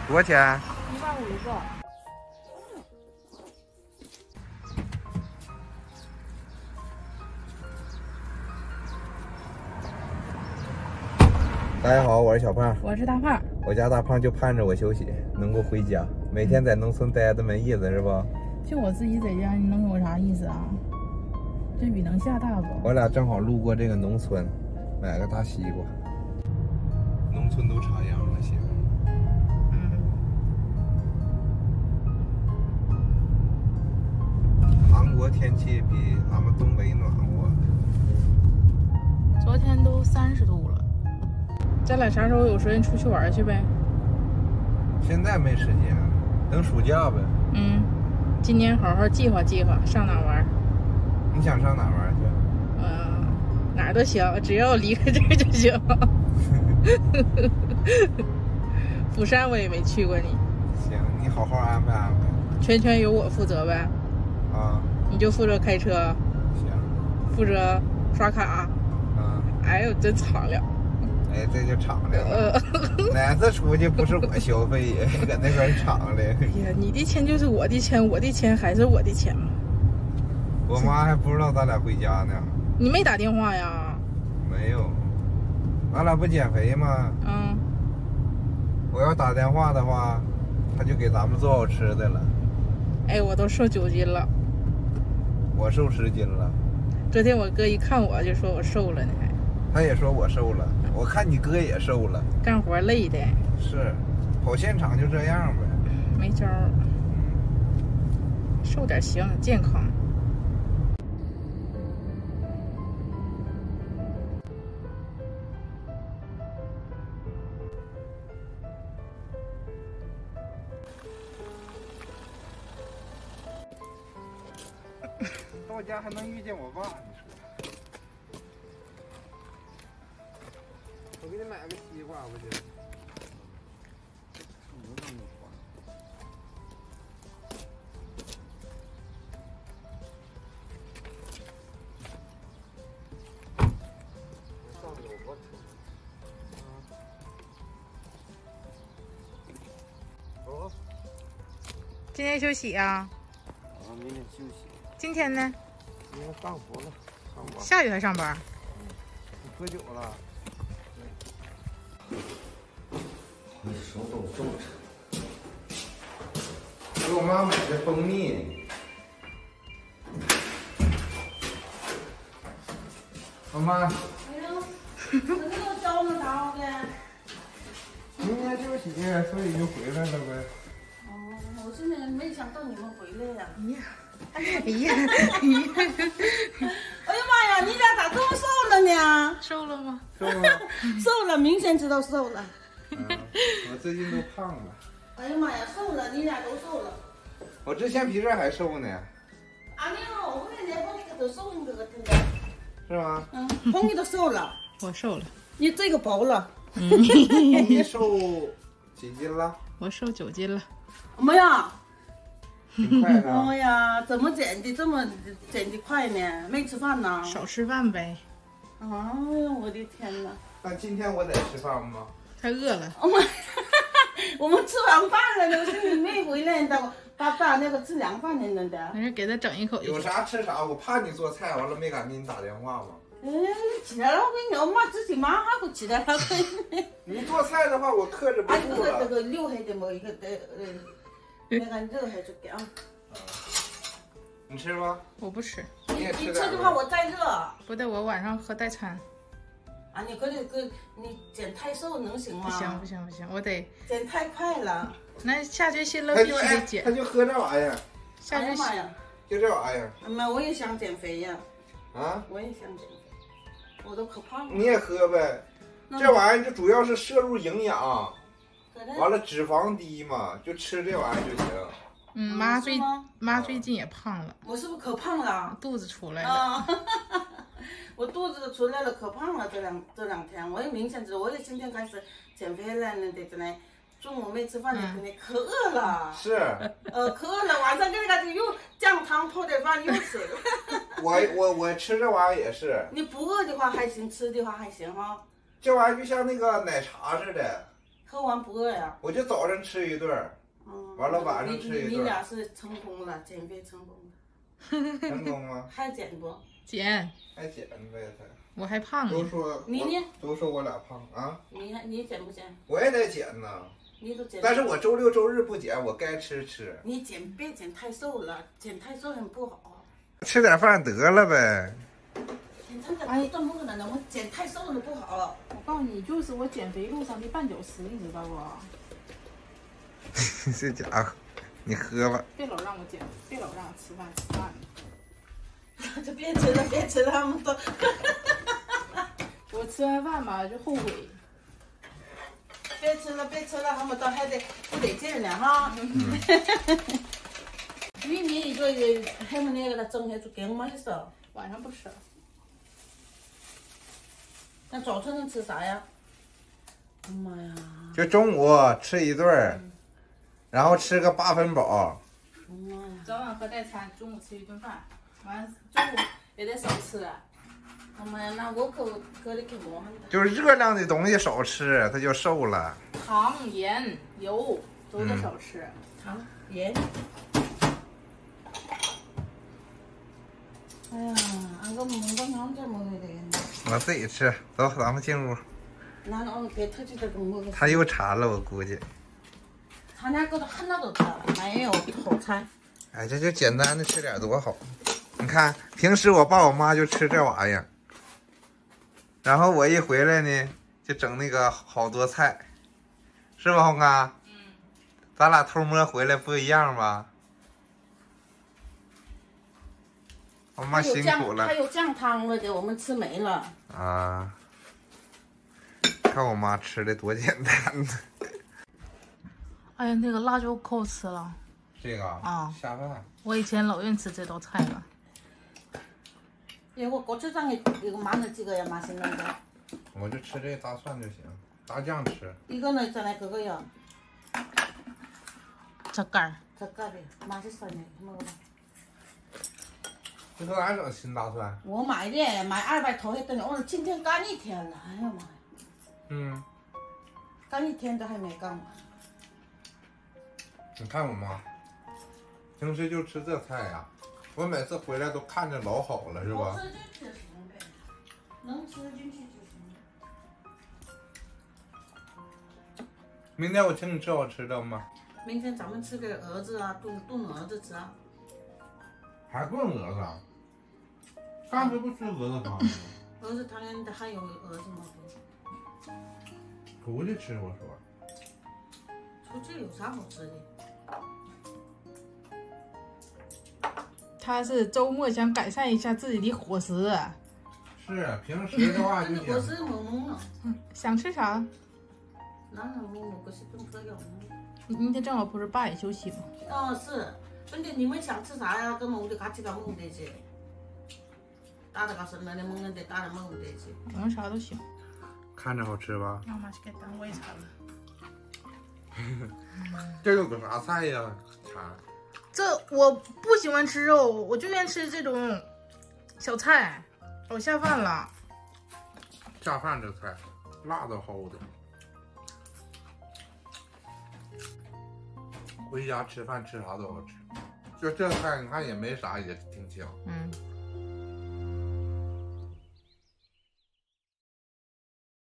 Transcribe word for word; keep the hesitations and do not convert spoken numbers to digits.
多少钱？ 一万五一个。 大家好，我是小胖， 我是大胖。 我家大胖就盼着我休息，能够回家。每天在农村待着没意思，是不？ 就我自己在家，你能有啥意思啊？这雨能下大不？ 我俩正好路过这个农村，买个大西瓜。农村都插秧了，媳妇。 嗯。 韩国天气比咱们东北暖和。 昨天都三十度了。咱俩啥时候有时间出去玩去呗？ 现在没时间，等暑假呗。 嗯，今年好好计划计划，上哪玩？ 你想上哪玩去？ 嗯、呃，哪儿都行，只要离开这儿就行。釜山我也没去过你。 行，你好好安排安排。 全权由我负责呗。 啊。 你就负责开车。 行。负责刷卡。 嗯。 哎呦，真敞亮。 哎，这就敞亮了。哪次出去不是我消费，搁那边敞亮。 哎呀，你的钱就是我的钱，我的钱还是我的钱嘛。 我妈还不知道咱俩回家呢。 你没打电话呀？ 没有。咱俩不减肥吗？ 嗯。 我要打电话的话，她就给咱们做好吃的了。 哎，我都瘦九斤了。 我瘦十斤了。 昨天我哥一看我就说我瘦了呢，还。 他也说我瘦了，我看你哥也瘦了， 干活累的。 是，跑现场就这样呗， 没招儿。瘦点行，健康。 到家还能遇见我爸，你说？我给你买个西瓜不行？能那么宽？上有个车。走。 今天休息啊？ 啊，明天休息。 今天呢？ 今天上活了，上班。 下雨还上班？ 嗯。你喝酒了？我手都皱着。给我妈买的蜂蜜。妈妈。哎呦，我这个招呢咋的？明天休息，所以就回来了呗。 哦，我现在没想到你们回来呀。 哎呀，哎呀， 哎呀妈呀，你俩咋这么瘦了呢？ 瘦了吗？ 瘦了， 瘦了，明显知道瘦了。 嗯，我最近都胖了。 哎呀妈呀，瘦了，你俩都瘦了。 我之前比这还瘦呢。 啊，你好，我看你碰你都瘦你这个真的。 是吗？ 嗯，碰你都瘦了。 我瘦了。 你这个薄了。 嗯，你瘦几斤了？ 我瘦九斤了。 没呀。 挺快的。 哎呀，怎么减的这么减的快呢？没吃饭呢？ 少吃饭呗。 哎呀，我的天哪！ 那今天我得吃饭吗？ 太饿了。 我们我们吃完饭了，都是你没回来的，把把那个吃凉饭呢，真的。 没事，给他整一口就行。 有啥吃啥，我怕你做菜完了没敢给你打电话嘛。 哎，起来了，我跟你讲，我妈自己妈还不起来了。 你做菜的话，我克制不住了。 这个溜还得么一个的，呃，那个热还是给啊。 你吃吧。 我不吃。 你也吃点。 你吃的话，我再热。 不对，我晚上喝代餐。 啊，你可以，可你减太瘦能行吗？ 不行不行不行，我得减太快了。 那下决心了，必须得减。 他就喝这玩意儿。 下决心。 就这玩意儿。 妈，我也想减肥呀。 啊？ 我也想减肥，我都可胖了。 你也喝呗，这玩意儿就主要是摄入营养，完了脂肪低嘛，就吃这玩意儿就行。 嗯，妈最妈最近也胖了。 我是不是可胖了？ 肚子出来了。 啊我肚子出来了，可胖了。这两这两天，我也明显知道，我也今天开始减肥了呢，得真的。中午没吃饭，你肯定可饿了。 是。 呃，可饿了，晚上这个又酱汤泡点饭又吃了。 我我我吃这玩意儿也是。 你不饿的话还行，吃的话还行哈。 这玩意儿就像那个奶茶似的。 喝完不饿呀？ 我就早上吃一顿儿， 嗯， 完了晚上吃一顿。 你你俩是成功了，减肥成功了。 成功吗？ 还减不？ 减。 还减呗他。 我还胖都呢。 说你呢？ 都说我俩胖啊。 你还你减不减？ 我也得减呢。 你都减。 但是我周六周日不减，我该吃吃。 你减别减太瘦了，减太瘦很不好。 吃点饭得了呗。 哎，怎么可能呢？我减太瘦了不好。 我告诉你，就是我减肥路上的绊脚石，你知道不？ 这家伙，你喝吧。 别老让我减，别老让我吃饭吃饭。 就别吃了，别吃了，他们都。 我吃完饭吧就后悔。 别吃了，别吃了，他们都还得不得劲呢哈。 嗯、 玉米一个月还没那个了，蒸下就更没意思。 晚上不吃。 那早晨能吃啥呀？哎妈呀！ 就中午吃一顿儿，嗯、然后吃个八分饱。 哎妈呀！ 早晚喝代餐，中午吃一顿饭，完中午也得少吃。 哎妈呀，那我可可得可磨很大。 就是热量的东西少吃，它就瘦了。 糖、盐、油都得少吃。 嗯、糖、盐。哎呀，俺个蒙到娘这么的呢。 我自己吃，走，咱们进屋。 那俺别特地的给我。 他又馋了，我估计。 他家搁这很多都吃了，没有好菜。 哎，这就简单的吃点多好。你看，平时我爸我妈就吃这玩意儿，然后我一回来呢，就整那个好多菜，是吧，红哥？嗯。咱俩偷摸回来不一样吧？我妈辛苦了。 还有酱汤了，给我们吃没了。 啊！看我妈吃的多简单的。 哎呀，那个辣椒可好吃了。 这个啊，下饭。 我以前老愿意吃这道菜了。 因为我锅子上也有买了几个呀，买新弄的。 我就吃这大蒜就行，大酱吃。 一个呢，再来这个呀。 这干儿。 这干的，买的酸的，什么的。 这搁哪整新大蒜？ 我买的，买二百头一吨的，我今天干一天了，哎呀妈呀！ 嗯。 干一天都还没干完。 你看我妈，平时就吃这菜呀，我每次回来都看着老好了，是吧？ 吃就吃行呗，能吃进去就行。 明天我请你吃好吃的吗？ 明天咱们吃个鹅子啊，炖炖鹅子吃啊。 还炖鹅子？上次不吃鹅子汤吗？ 鹅子汤里还有鹅子吗？ 出去吃，我说。 出去有啥好吃的？ 他是周末想改善一下自己的伙食。 是，平时的话就我是懵懵了。 想吃啥？ 那那我我不是炖可有吗？ 明天正好不是爸也休息吗？ 哦是，问题你们想吃啥呀？跟蒙的卡起个蒙的去，打了个生了的蒙的，打了蒙的去。 我们啥都行。 看着好吃吧？ 让妈去给单我也馋了。 这有个啥菜呀？馋。 这我不喜欢吃肉，我就愿意吃这种小菜，老下饭了。 下饭这菜，辣的齁的。回家吃饭吃啥都好吃，就这菜你看也没啥，也挺香。 嗯。